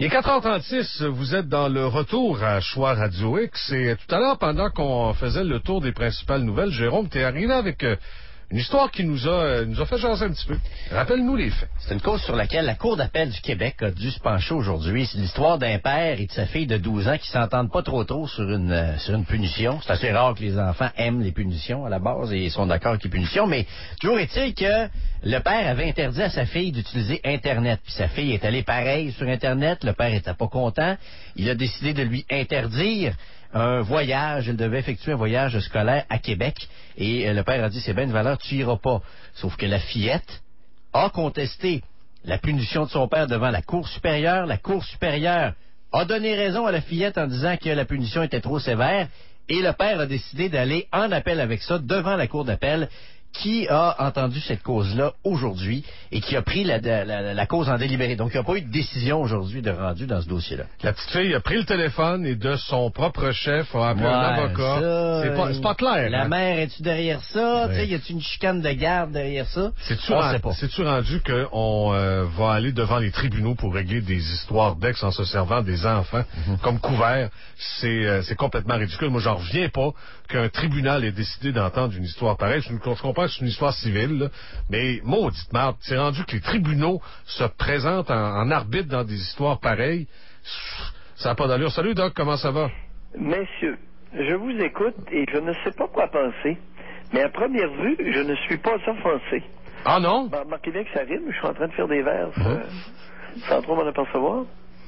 Il est 4h36, vous êtes dans le retour à Choix Radio X et tout à l'heure, pendant qu'on faisait le tour des principales nouvelles, Jérôme, t'es arrivé avec une histoire qui nous a fait jaser un petit peu. Rappelle-nous les faits. C'est une cause sur laquelle la Cour d'appel du Québec a dû se pencher aujourd'hui. C'est l'histoire d'un père et de sa fille de 12 ans qui s'entendent pas trop sur une punition. C'est assez rare que les enfants aiment les punitions à la base et sont d'accord avec les punitions, mais toujours est-il que le père avait interdit à sa fille d'utiliser Internet. Puis sa fille est allée pareil sur Internet. Le père était pas content. Il a décidé de lui interdire un voyage. Elle devait effectuer un voyage scolaire à Québec. Et le père a dit, c'est bien une valeur, tu iras pas. Sauf que la fillette a contesté la punition de son père devant la Cour supérieure. La Cour supérieure a donné raison à la fillette en disant que la punition était trop sévère. Et le père a décidé d'aller en appel avec ça devant la Cour d'appel, qui a entendu cette cause-là aujourd'hui et qui a pris la cause en délibéré. Donc, il n'y a pas eu de décision aujourd'hui de rendu dans ce dossier-là. La petite fille a pris le téléphone et de son propre chef a appelé un avocat. C'est pas clair. La hein? mère, es-tu derrière ça? Oui. Y a-tu une chicane de garde derrière ça? C'est-tu rendu qu'on va aller devant les tribunaux pour régler des histoires d'ex en se servant des enfants comme couvert? C'est complètement ridicule. Moi, j'en reviens pas qu'un tribunal ait décidé d'entendre une histoire pareille. Je comprends que c'est une histoire civile, là, mais maudite marde, c'est rendu que les tribunaux se présentent en arbitre dans des histoires pareilles. Ça n'a pas d'allure. Salut Doc, comment ça va? Messieurs, je vous écoute et je ne sais pas quoi penser, mais à première vue, je ne suis pas offensé. Ah non? Marquez bien que ça rime, je suis en train de faire des vers sans trop m'en apercevoir.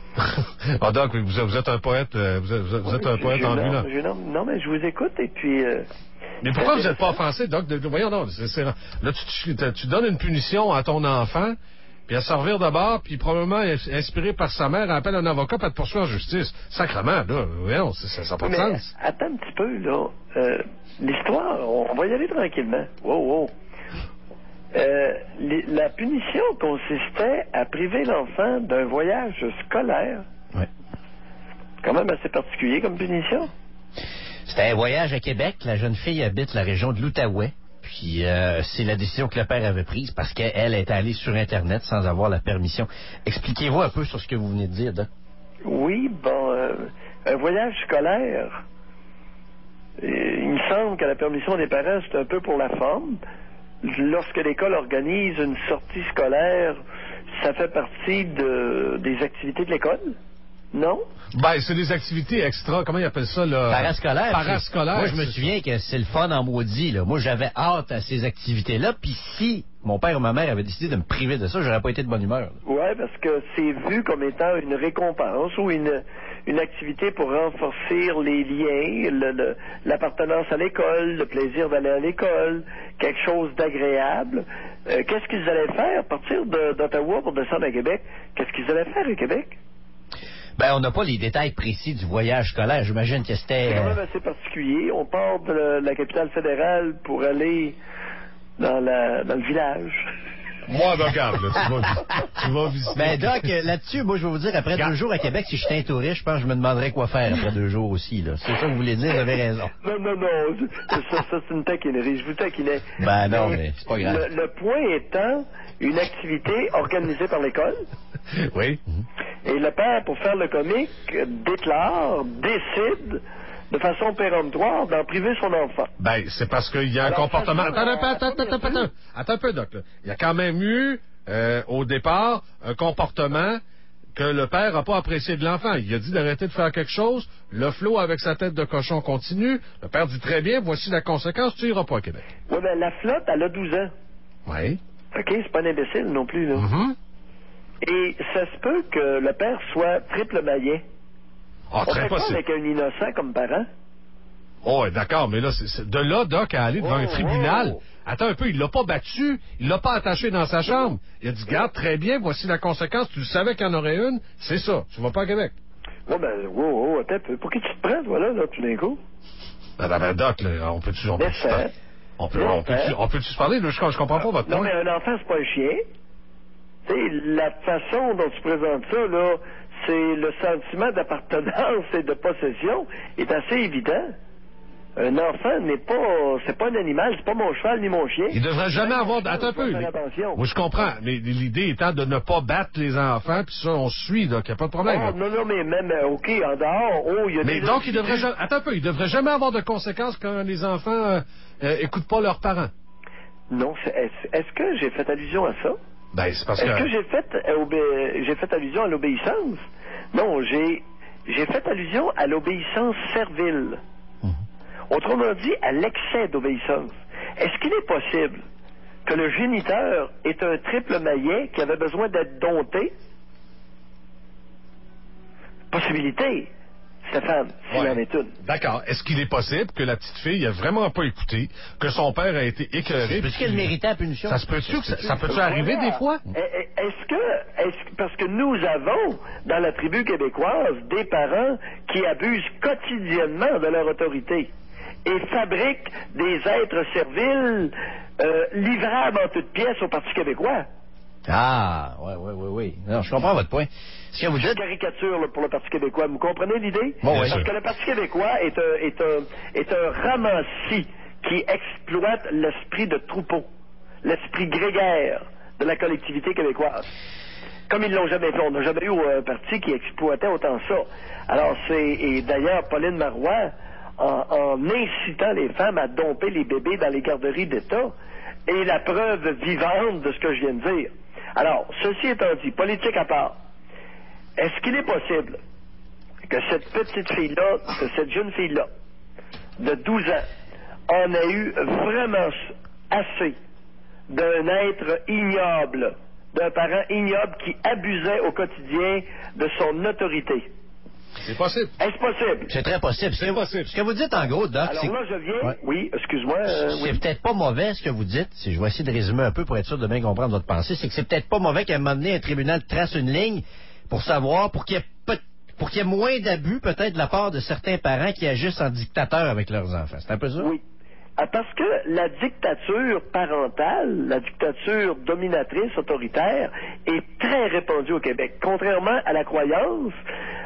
Ah Doc, vous êtes un poète, vous êtes un poète ambulant. Non, mais je vous écoute et puis... Mais pourquoi vous n'êtes pas offensé, Doc? Voyons, non. Là, tu donnes une punition à ton enfant, puis à servir d'abord, puis probablement inspiré par sa mère, appelle un avocat pour te poursuivre en justice. Sacrement, là, voyons, ça n'a pas de sens. Attends un petit peu, là. L'histoire, on va y aller tranquillement. Wow. La punition consistait à priver l'enfant d'un voyage scolaire. Oui. Quand même assez particulier comme punition. C'était un voyage à Québec. La jeune fille habite la région de l'Outaouais. Puis c'est la décision que le père avait prise parce qu'elle est allée sur Internet sans avoir la permission. Expliquez-vous un peu sur ce que vous venez de dire, Doc. Oui, un voyage scolaire, il me semble que la permission des parents, c'est un peu pour la forme. Lorsque l'école organise une sortie scolaire, ça fait partie des activités de l'école? Non? Ben, c'est des activités extra, comment ils appellent ça, là? Parascolaire. Parascolaire. Moi, je me souviens que c'est le fun en maudit, là. Moi, j'avais hâte à ces activités-là, puis si mon père ou ma mère avaient décidé de me priver de ça, j'aurais pas été de bonne humeur. Oui, parce que c'est vu comme étant une récompense ou une activité pour renforcer les liens, l'appartenance à l'école, le plaisir d'aller à l'école, quelque chose d'agréable. Qu'est-ce qu'ils allaient faire? Partir d'Ottawa pour descendre à Québec, qu'est-ce qu'ils allaient faire à Québec? Ben, on n'a pas les détails précis du voyage scolaire. J'imagine que c'était... C'est quand même assez particulier. On part de la capitale fédérale pour aller dans le village. Moi, regarde, là, tu vas visiter. Ben, Doc, là-dessus, moi, je vais vous dire, après 2 jours à Québec, si j'étais un touriste, je pense que je me demanderais quoi faire après 2 jours aussi, là. C'est ça que vous voulez dire, vous avez raison. Non. Ça, c'est une taquinerie. Je vous taquinais. Ben, non, mais c'est pas grave. Le point étant une activité organisée par l'école. Oui. Et le père, pour faire le comique, décide de façon péremptoire d'en priver son enfant. Ben, c'est parce qu'il y a un comportement... Attends un peu, Doc. Là. Il y a quand même eu, au départ, un comportement que le père n'a pas apprécié de l'enfant. Il a dit d'arrêter de faire quelque chose. Le flot, avec sa tête de cochon, continue. Le père dit très bien, voici la conséquence, tu iras pas à Québec. Oui, ben la flotte, elle a 12 ans. Oui. OK, c'est pas un imbécile non plus, là. Et ça se peut que le père soit triple maillet. Ah, très possible. possible. Avec un innocent comme parent. Oh, d'accord, mais là, de là, Doc, à aller devant un tribunal. Attends un peu, il l'a pas battu, il l'a pas attaché dans sa chambre. Il a dit, garde, très bien, voici la conséquence, tu savais qu'il y en aurait une, c'est ça, tu vas pas à Québec. Ouais, ben, attends un peu. Pour qui tu te prends, toi, là, tout d'un coup? Ben, Doc, là, on peut-tu se parler? Là, je comprends pas votre point. Non, mais un enfant, c'est pas un chien. Tu sais, la façon dont tu présentes ça, là, c'est le sentiment d'appartenance et de possession est assez évident. Un enfant c'est pas un animal, c'est pas mon cheval ni mon chien. Il devrait jamais avoir... Attends un peu. Moi, je comprends, mais l'idée étant de ne pas battre les enfants, puis ça, on suit, donc il n'y a pas de problème. Oh, non, mais même, OK, en dehors, il y a mais des... donc, attends un peu, il devrait jamais avoir de conséquences quand les enfants écoutent pas leurs parents. Non, est-ce que j'ai fait allusion à ça? Ben, c'est parce Est-ce que j'ai fait allusion à l'obéissance? Non, j'ai fait allusion à l'obéissance servile. Autrement dit, à l'excès d'obéissance. Est-ce qu'il est possible que le géniteur est un triple maillet qui avait besoin d'être dompté? Possibilité, Stéphane, s'il y en est une. D'accord. Est-ce qu'il est possible que la petite fille ait vraiment pas écouté, que son père a été écœuré? Est-ce qu'elle méritait la punition? Ça peut-tu arriver des fois? Parce que nous avons, dans la tribu québécoise, des parents qui abusent quotidiennement de leur autorité et fabriquent des êtres serviles livrables en toutes pièces au Parti québécois. Ah, oui. Non, je comprends votre point. Ce que vous dites... caricature là, pour le Parti québécois. Vous comprenez l'idée? Bon, Parce que le Parti québécois est un ramassis qui exploite l'esprit de troupeau, l'esprit grégaire de la collectivité québécoise. Comme ils l'ont jamais fait. On n'a jamais eu un parti qui exploitait autant ça. Alors, et d'ailleurs, Pauline Marois, en incitant les femmes à domper les bébés dans les garderies d'État, est la preuve vivante de ce que je viens de dire. Alors, ceci étant dit, politique à part, est-ce qu'il est possible que cette petite fille-là, que cette jeune fille-là, de 12 ans, en ait eu vraiment assez d'un être ignoble, d'un parent ignoble qui abusait au quotidien de son autorité? C'est possible. Est-ce possible? C'est très possible. C'est possible. Ce que vous dites, en gros, Doc, alors là, je viens... Ouais. Oui, excuse-moi. C'est peut-être pas mauvais, ce que vous dites. Si je vais essayer de résumer un peu pour être sûr de bien comprendre votre pensée. C'est que c'est peut-être pas mauvais qu'à un moment donné, un tribunal trace une ligne pour savoir, pour qu'il y ait moins d'abus, peut-être, de la part de certains parents qui agissent en dictateur avec leurs enfants. C'est un peu ça? Oui. Parce que la dictature parentale, la dictature dominatrice, autoritaire, est très répandue au Québec. Contrairement à la croyance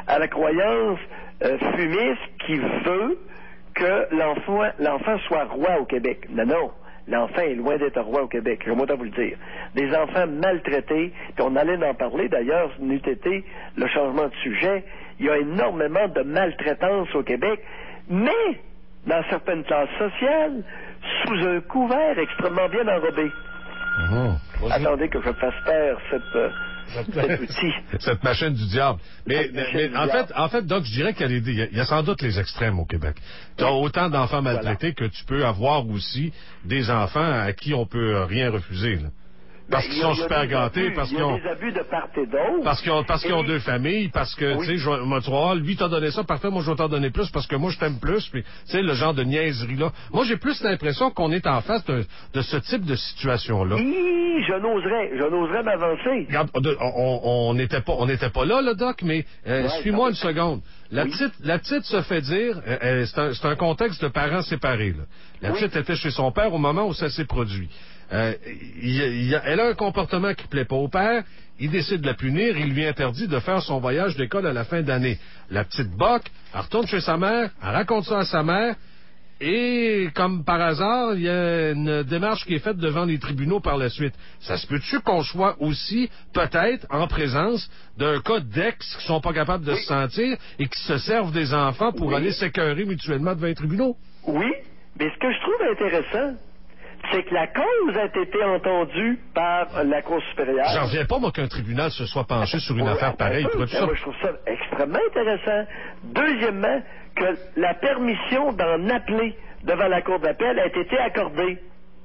fumiste qui veut que l'enfant soit roi au Québec. Non. L'enfant est loin d'être roi au Québec, je vais vous le dire. Des enfants maltraités, puis on allait en parler d'ailleurs, n'eût été le changement de sujet, il y a énormément de maltraitance au Québec, mais dans certaines classes sociales, sous un couvert extrêmement bien enrobé. Attendez que je fasse taire cet outil. Cette machine du diable. Mais en fait, Doc, je dirais qu'il y a sans doute les extrêmes au Québec. Tu as autant d'enfants maltraités que tu peux avoir aussi des enfants à qui on peut rien refuser, là. Parce qu'ils sont super gâtés, parce qu'ils ont... Il y a des abus de part et d'autre. Parce qu'ils ont deux familles, parce que, tu sais, tu vas voir, lui t'a donné ça, parfait, moi je vais t'en donner plus, parce que moi je t'aime plus, puis, tu sais, le genre de niaiserie-là. Moi, j'ai plus l'impression qu'on est en face de ce type de situation-là. Oui, je n'oserais m'avancer. Regarde, on n'était pas là, Doc, mais suis-moi une seconde. La petite se fait dire, c'est un contexte de parents séparés, là. La petite était chez son père au moment où ça s'est produit. Elle a un comportement qui plaît pas au père, il décide de la punir, il lui interdit de faire son voyage d'école à la fin d'année. La petite boque, elle retourne chez sa mère, elle raconte ça à sa mère, et comme par hasard, il y a une démarche qui est faite devant les tribunaux par la suite. Ça se peut-tu qu'on soit aussi, peut-être, en présence d'un cas d'ex qui sont pas capables de se sentir et qui se servent des enfants pour aller s'écœurer mutuellement devant les tribunaux? Oui, mais ce que je trouve intéressant, c'est que la cause a été entendue par la Cour supérieure. J'en reviens pas, moi, qu'un tribunal se soit penché sur une affaire pareille. Moi, je trouve ça extrêmement intéressant. Deuxièmement, que la permission d'en appeler devant la Cour d'appel a été accordée.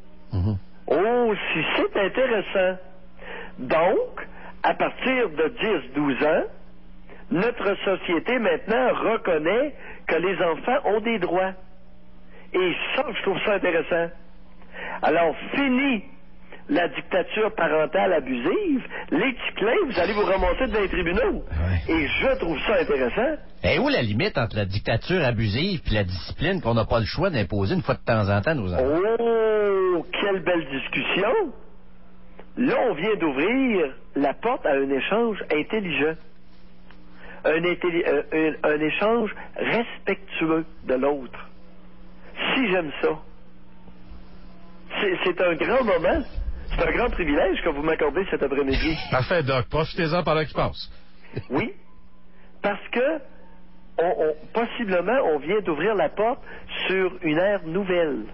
Oh, si c'est intéressant. Donc, à partir de 10-12 ans, notre société maintenant reconnaît que les enfants ont des droits. Et ça, je trouve ça intéressant. Alors, fini la dictature parentale abusive, les petits clins, vous allez vous ramasser devant les tribunaux. Ouais. Et je trouve ça intéressant. Et où la limite entre la dictature abusive et la discipline qu'on n'a pas le choix d'imposer une fois de temps en temps à nos enfants? Oh, quelle belle discussion! Là, on vient d'ouvrir la porte à un échange intelligent. Un échange respectueux de l'autre. si j'aime ça. C'est un grand moment. C'est un grand privilège que vous m'accordez cet après-midi. Parfait, Doc. Profitez-en pendant qu'il passe. Oui, parce que possiblement, on vient d'ouvrir la porte sur une ère nouvelle.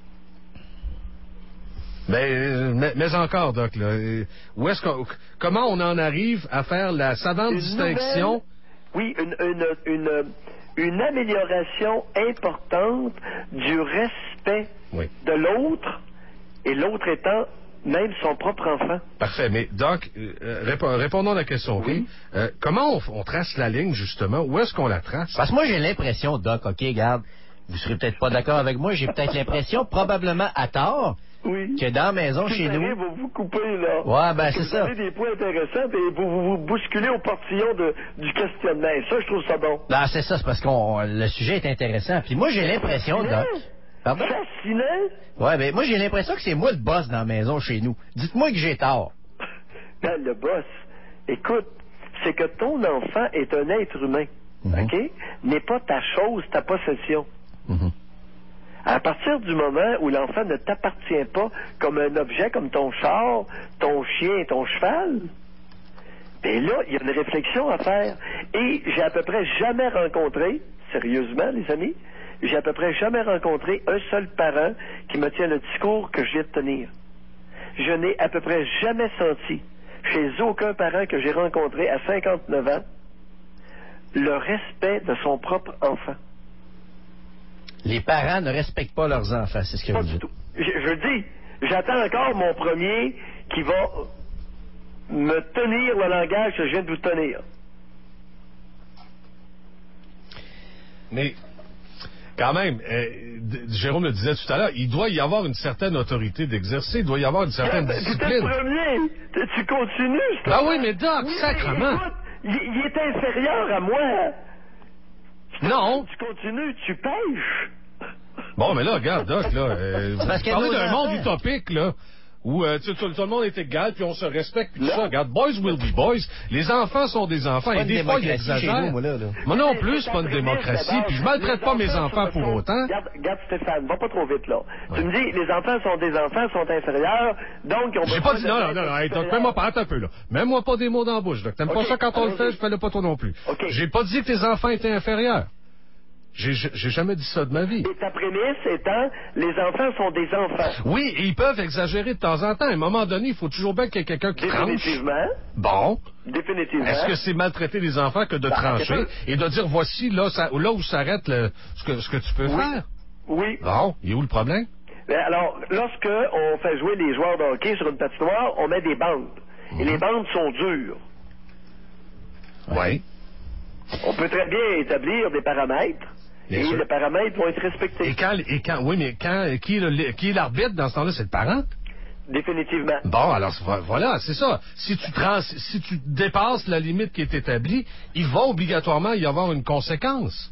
Mais encore, Doc, là, comment on en arrive à faire la savante distinction? Oui, une amélioration importante du respect de l'autre, et l'autre étant même son propre enfant. Parfait, mais Doc, répondons à la question, OK? Oui. Comment on trace la ligne, justement? Où est-ce qu'on la trace? Parce que moi, j'ai l'impression, Doc, OK, regarde, vous serez peut-être pas d'accord avec moi, j'ai peut-être l'impression, probablement à tort, que dans la maison chez nous... Vous vous coupez, là. Ouais, ben c'est ça. Vous avez des points intéressants et vous bousculez au portillon du questionnement. Ça, je trouve ça bon. Ben, c'est ça, c'est parce que le sujet est intéressant. Puis moi, j'ai l'impression, Doc... Pardon? Fascinant? Ouais, ben moi, j'ai l'impression que c'est moi le boss dans la maison chez nous. Dites-moi que j'ai tort. Ben, le boss, écoute, c'est que ton enfant est un être humain, OK? N'est pas ta chose, ta possession. À partir du moment où l'enfant ne t'appartient pas comme un objet, comme ton char, ton chien, ton cheval, bien là, il y a une réflexion à faire. Et j'ai à peu près jamais rencontré, sérieusement, les amis, j'ai à peu près jamais rencontré un seul parent qui me tient le discours que je viens de tenir. Je n'ai à peu près jamais senti, chez aucun parent que j'ai rencontré à 59 ans, le respect de son propre enfant. Les parents ne respectent pas leurs enfants, c'est ce que vous dites. Pas du tout. Je dis, j'attends encore mon premier qui va me tenir le langage que je viens de vous tenir. Mais, quand même, Jérôme le disait tout à l'heure, il doit y avoir une certaine autorité d'exercer, il doit y avoir une certaine discipline. T'es le premier, tu continues. Ah oui, mais Doc, sacrement. Écoute, il est inférieur à moi. Non. Tu continues, tu pêches. Bon, mais là, regarde, Doc, là, vous parlez d'un monde utopique, là, où tout le monde est égal, puis on se respecte, puis tout ça. Regarde, boys will be boys. Les enfants sont des enfants, et des fois, ils exagèrent. Moi non plus, c'est pas une démocratie, puis je maltraite pas mes enfants pour autant. Regarde, Stéphane, va pas trop vite, là. Ouais. Tu me dis, les enfants sont des enfants, sont inférieurs, donc ils ont... J'ai pas dit, non, hey, Doc, fais-moi pas, attends un peu, là. Mets-moi pas des mots dans la bouche, Doc. T'aimes pas ça quand on le fait, je fais-le pas toi non plus. J'ai pas dit que tes enfants étaient inférieurs. J'ai jamais dit ça de ma vie. Et ta prémisse étant, les enfants sont des enfants. Oui, et ils peuvent exagérer de temps en temps. À un moment donné, il faut toujours bien qu'il y ait quelqu'un qui tranche. Définitivement. Bon. Définitivement. Est-ce que c'est maltraiter les enfants que de trancher et de dire, voici là où s'arrête ce que tu peux faire? Oui. Bon, il est où le problème? Alors, lorsque on fait jouer les joueurs de hockey sur une patinoire, on met des bandes. Et les bandes sont dures. Oui. On peut très bien établir des paramètres. Et les paramètres vont être respectés. Qui est l'arbitre dans ce temps-là? C'est le parent? Définitivement. Bon, alors voilà, c'est ça. Si tu dépasses la limite qui est établie, il va obligatoirement y avoir une conséquence.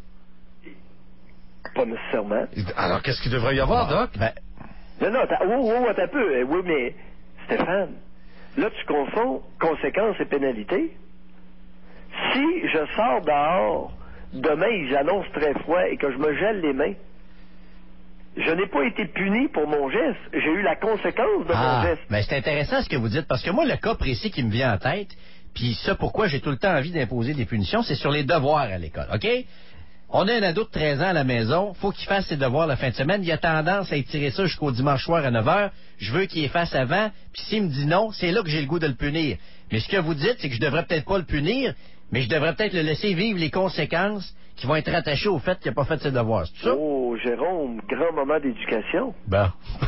Pas nécessairement. Alors, qu'est-ce qu'il devrait y avoir, Doc? Non, attends un peu. Oui, mais, Stéphane, là, tu confonds conséquences et pénalités. Si je sors dehors, demain, ils annoncent très froid et que je me gèle les mains, je n'ai pas été puni pour mon geste. J'ai eu la conséquence de mon geste. Mais c'est intéressant ce que vous dites, parce que moi, le cas précis qui me vient en tête, puis ça, pourquoi j'ai tout le temps envie d'imposer des punitions, c'est sur les devoirs à l'école, OK? On a un ado de 13 ans à la maison, faut qu'il fasse ses devoirs la fin de semaine. Il a tendance à étirer ça jusqu'au dimanche soir à 9h. Je veux qu'il les fasse avant, puis s'il me dit non, c'est là que j'ai le goût de le punir. Mais ce que vous dites, c'est que je devrais peut-être pas le punir, mais je devrais peut-être le laisser vivre les conséquences qui vont être attachées au fait qu'il n'a pas fait ses devoirs. C'est ça? Oh, Jérôme, grand moment d'éducation. Ben.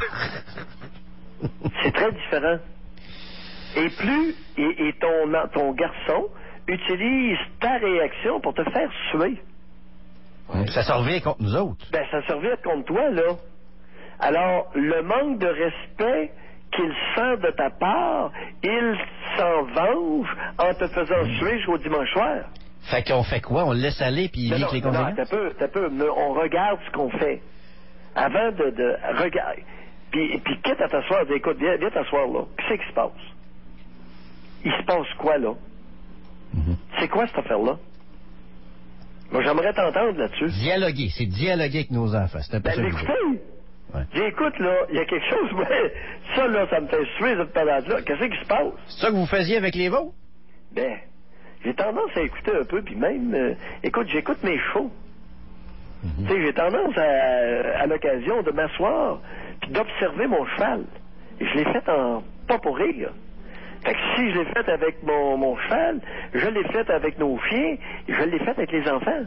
C'est très différent. Et ton garçon utilise ta réaction pour te faire suer. Ça se revient contre nous autres. Ben, ça se revient contre toi, là. Alors, le manque de respect qu'il sent de ta part, il s'en venge en te faisant suer jusqu'au dimanche soir. Fait qu'on fait quoi? On le laisse aller puis il vit les conséquences? T'as peu. On regarde ce qu'on fait. Avant de regarder. Puis quitte à t'asseoir, dis, écoute, viens t'asseoir là. Qu'est-ce qui se passe? Il se passe quoi, là? C'est quoi cette affaire-là? Moi, j'aimerais t'entendre là-dessus. Dialoguer, c'est dialoguer avec nos enfants. C'est un peu ça que je veux. L'écouter. Ouais. J'écoute, là, il y a quelque chose, mais ça, là, ça me fait suer, cette pendant-là. Qu'est-ce qui se passe? C'est ça que vous faisiez avec les vôtres? Ben, j'ai tendance à écouter un peu, puis même, écoute, j'écoute mes shows. Tu sais, j'ai tendance à l'occasion de m'asseoir puis d'observer mon cheval. Et je l'ai fait en pas pour rire. Fait que si je l'ai fait avec mon cheval, je l'ai fait avec nos chiens, et je l'ai fait avec les enfants.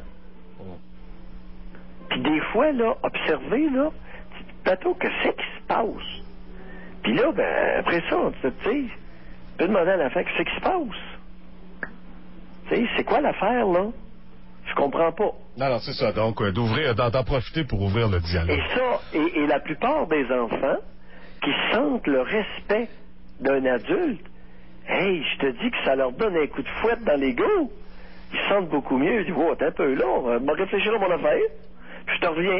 Puis des fois, là, observer, là, plutôt que c'est qui se passe. Puis là, ben, après ça, tu sais, tu peux demander à l'enfant qu'est-ce qui se passe. Tu sais, c'est quoi l'affaire, là? Je comprends pas. Non, c'est ça. Donc, d'en profiter pour ouvrir le dialogue. Et ça, et la plupart des enfants qui sentent le respect d'un adulte, hey, je te dis que ça leur donne un coup de fouette dans l'ego. Ils sentent beaucoup mieux. Ils disent, oh, t'es un peu là, on va réfléchir à mon affaire, puis je te reviens.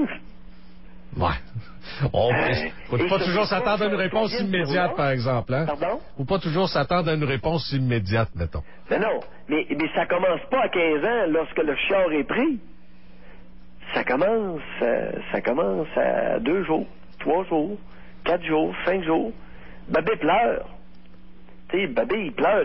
Ouais. Faut pas toujours s'attendre à une réponse immédiate, par exemple. Hein? Pardon? Faut pas toujours s'attendre à une réponse immédiate, mettons. Mais non, mais ça commence pas à 15 ans lorsque le chiard est pris. Ça commence à 2 jours, 3 jours, 4 jours, 5 jours. Bébé pleure. Tu sais, bébé, il pleure.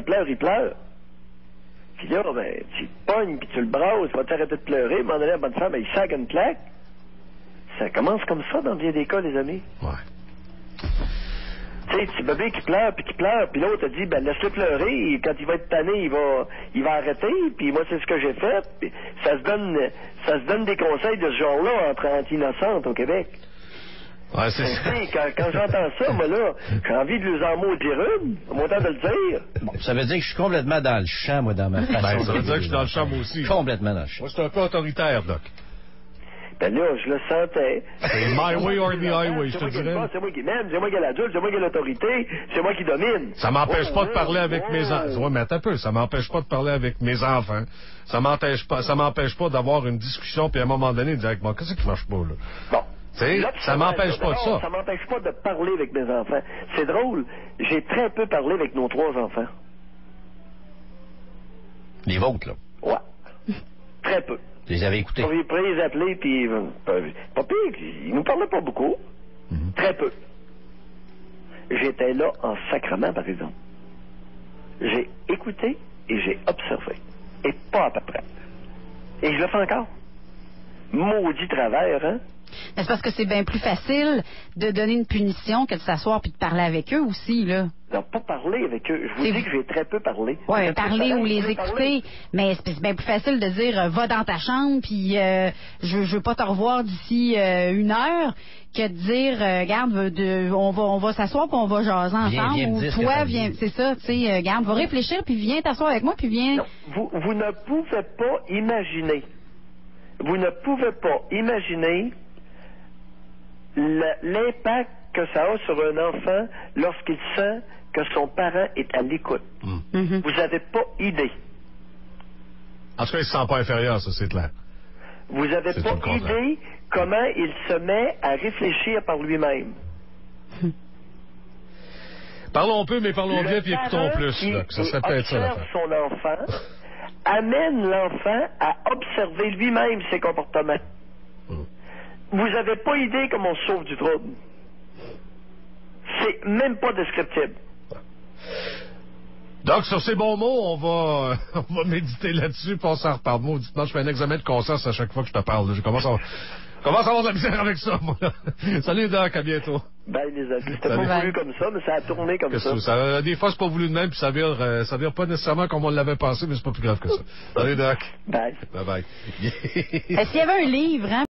Puis là, ben, tu te pognes, puis tu le brasses, il va t'arrêter de pleurer, à un moment donné, la bonne femme, elle sac une claque. Ça commence comme ça dans bien des cas, les amis. Ouais. Tu sais, petit bébé qui pleure, puis l'autre a dit, ben laisse-le pleurer, et quand il va être tanné, il va arrêter, puis moi, c'est ce que j'ai fait. Puis ça se donne des conseils de ce genre-là entre innocentes au Québec. Ouais, c'est ça. Quand j'entends ça, moi, là, j'ai envie de lui en maudire une, au moment de le dire. Bon, ça veut dire que je suis complètement dans le champ, moi, dans ma façon. Ben, ça veut dire que je suis dans le champ, moi aussi. Complètement dans le champ. Moi, je suis un peu autoritaire, Doc. Ben là, je le sentais. C'est my way or the highway, je te dirais. C'est moi qui mène, c'est moi qui ai l'adulte, c'est moi qui ai l'autorité, c'est moi qui domine. Ça m'empêche pas de parler avec mes enfants. Ouais, mais attends un peu, ça m'empêche pas de parler avec mes enfants. Ça m'empêche pas d'avoir une discussion, puis à un moment donné, de dire avec moi, qu'est-ce qui marche pas, là? Bon. Tu sais, ça m'empêche pas de ça. Ça m'empêche pas de parler avec mes enfants. C'est drôle, j'ai très peu parlé avec nos 3 enfants. Les vôtres, là. Ouais. Très peu. Vous les avez écoutés. On pourrait les appeler, puis pas pire, ils nous parlaient pas beaucoup. Très peu. J'étais là en sacrement, par exemple. J'ai écouté et j'ai observé. Et pas à peu près. Et je le fais encore. Maudit travers, hein? Mais c'est parce que c'est bien plus facile de donner une punition que de s'asseoir puis de parler avec eux aussi, là. Non, pas parler avec eux. Je vous dis que j'ai très peu parlé. Oui, parler ou les écouter. Mais c'est bien plus facile de dire va dans ta chambre puis je veux pas te revoir d'ici 1 heure que de dire regarde, on va s'asseoir puis on va jaser ensemble. Viens ou toi, viens, c'est ça, tu sais, regarde, va réfléchir puis viens t'asseoir avec moi puis viens. Non, vous ne pouvez pas imaginer. Vous ne pouvez pas imaginer l'impact que ça a sur un enfant lorsqu'il sent que son parent est à l'écoute. Vous n'avez pas idée. En tout cas, il se sent pas inférieur, ça, c'est clair. Vous n'avez C'est pas tout le contraire. idée comment il se met à réfléchir par lui-même. Parlons peu, mais parlons bien, puis Le écoutons parent plus. qui Là, ça serait peut-être ça, observe l'affaire. son enfant amène l'enfant à observer lui-même ses comportements. Vous n'avez pas idée comment on se sauve du trouble. C'est même pas descriptible. Donc, sur ces bons mots, on va méditer là-dessus, puis on s'en reparle. Moi, dites-moi, je fais un examen de conscience à chaque fois que je te parle. Là. Je commence à avoir de la misère avec ça, moi. Salut, Doc, à bientôt. Ben, les amis, c'était Salut. pas voulu comme ça, mais ça a tourné comme ça. Des fois, c'est pas voulu de même, puis ça vire pas nécessairement comme on l'avait pensé, mais c'est pas plus grave que ça. Salut, Doc. Bye. Bye-bye. S'il y avait un livre, hein,